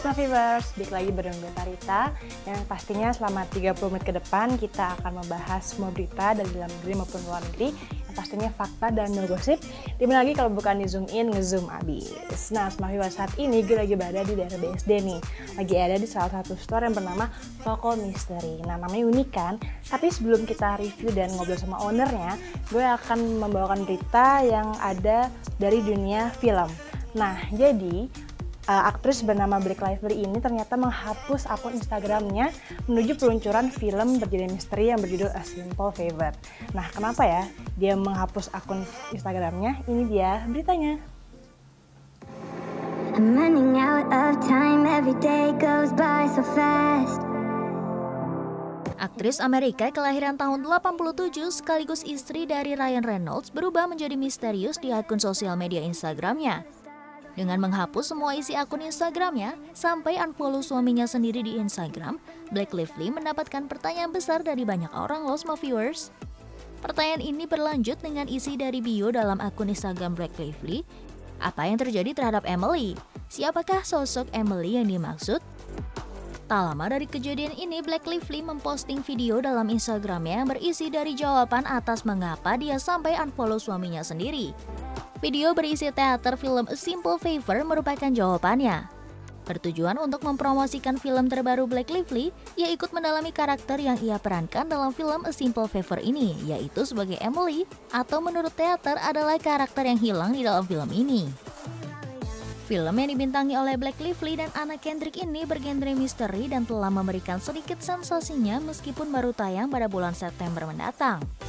Snoviverse, balik lagi bareng gue Tarita. Yang pastinya selama 30 menit ke depan kita akan membahas semua berita dari dalam negeri maupun luar negeri. Yang pastinya fakta dan no gosip. Dimana lagi kalau bukan di zoom in, nge-zoom abis. Nah, Snoviverse saat ini gue lagi berada di daerah BSD nih. Lagi ada di salah satu store yang bernama Toko Misteri. Nah, namanya unik kan? Tapi sebelum kita review dan ngobrol sama ownernya, gue akan membawakan berita yang ada dari dunia film. Nah, jadi aktris bernama Blake Lively ini ternyata menghapus akun Instagramnya menuju peluncuran film bergenre misteri yang berjudul A Simple Favor. Nah, kenapa ya dia menghapus akun Instagramnya? Ini dia beritanya. I'm running out of time, every day goes by so fast. Aktris Amerika kelahiran tahun 87 sekaligus istri dari Ryan Reynolds berubah menjadi misterius di akun sosial media Instagramnya. Dengan menghapus semua isi akun Instagramnya sampai unfollow suaminya sendiri di Instagram, Blake Lively mendapatkan pertanyaan besar dari banyak orang loh viewers. Pertanyaan ini berlanjut dengan isi dari bio dalam akun Instagram Blake Lively. Apa yang terjadi terhadap Emily? Siapakah sosok Emily yang dimaksud? Tak lama dari kejadian ini, Blake Lively memposting video dalam Instagramnya yang berisi dari jawaban atas mengapa dia sampai unfollow suaminya sendiri. Video berisi teater film A Simple Favor merupakan jawabannya. Bertujuan untuk mempromosikan film terbaru Blake Lively, ia ikut mendalami karakter yang ia perankan dalam film A Simple Favor ini, yaitu sebagai Emily, atau menurut teater adalah karakter yang hilang di dalam film ini. Film yang dibintangi oleh Blake Lively dan Anna Kendrick ini bergenre misteri dan telah memberikan sedikit sensasinya meskipun baru tayang pada bulan September mendatang.